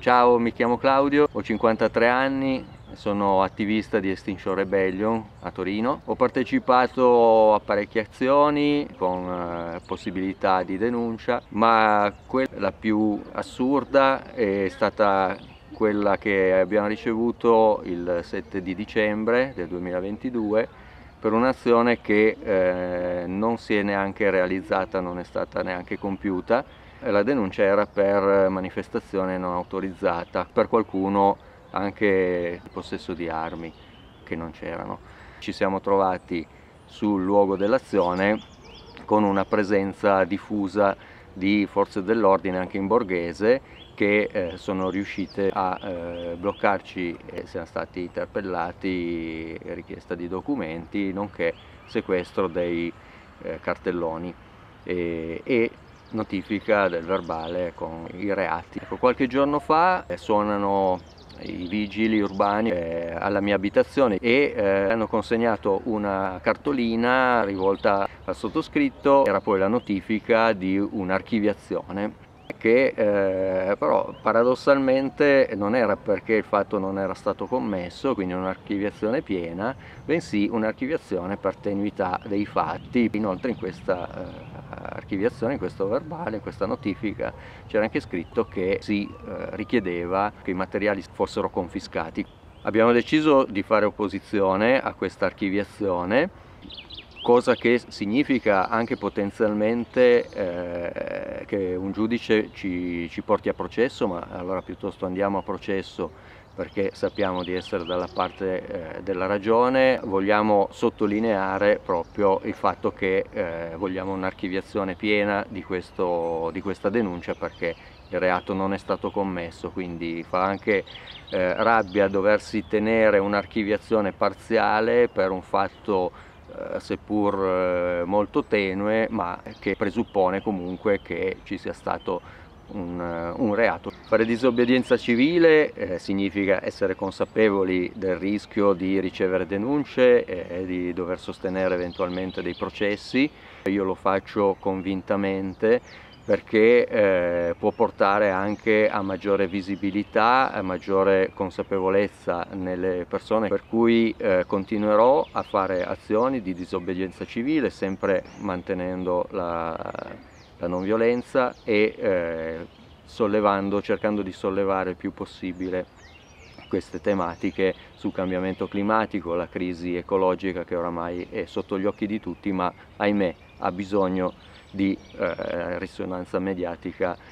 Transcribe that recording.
Ciao, mi chiamo Claudio, ho 53 anni, sono attivista di Extinction Rebellion a Torino. Ho partecipato a parecchie azioni con possibilità di denuncia, ma la più assurda è stata quella che abbiamo ricevuto il 7 di dicembre del 2022 per un'azione che non si è neanche realizzata, non è stata neanche compiuta. La denuncia era per manifestazione non autorizzata, per qualcuno anche in possesso di armi che non c'erano. Ci siamo trovati sul luogo dell'azione con una presenza diffusa di forze dell'ordine anche in borghese che sono riuscite a bloccarci e siamo stati interpellati, richiesta di documenti, nonché sequestro dei cartelloni e notifica del verbale con i reati. Qualche giorno fa suonano i vigili urbani alla mia abitazione e hanno consegnato una cartolina rivolta al sottoscritto. Era poi la notifica di un'archiviazione che però paradossalmente non era perché il fatto non era stato commesso, quindi un'archiviazione piena, bensì un'archiviazione per tenuità dei fatti. Inoltre in questa archiviazione, in questo verbale, in questa notifica c'era anche scritto che si richiedeva che i materiali fossero confiscati. Abbiamo deciso di fare opposizione a questa archiviazione, cosa che significa anche potenzialmente che un giudice ci porti a processo, ma allora piuttosto andiamo a processo perché sappiamo di essere dalla parte della ragione. Vogliamo sottolineare proprio il fatto che vogliamo un'archiviazione piena di questa denuncia, perché il reato non è stato commesso, quindi fa anche rabbia doversi tenere un'archiviazione parziale per un fatto seppur molto tenue, ma che presuppone comunque che ci sia stato un reato. Fare disobbedienza civile significa essere consapevoli del rischio di ricevere denunce e di dover sostenere eventualmente dei processi. Io lo faccio convintamente perché può portare anche a maggiore visibilità, a maggiore consapevolezza nelle persone, per cui continuerò a fare azioni di disobbedienza civile, sempre mantenendo la non violenza e cercando di sollevare il più possibile queste tematiche sul cambiamento climatico, la crisi ecologica che oramai è sotto gli occhi di tutti, ma ahimè ha bisogno di risonanza mediatica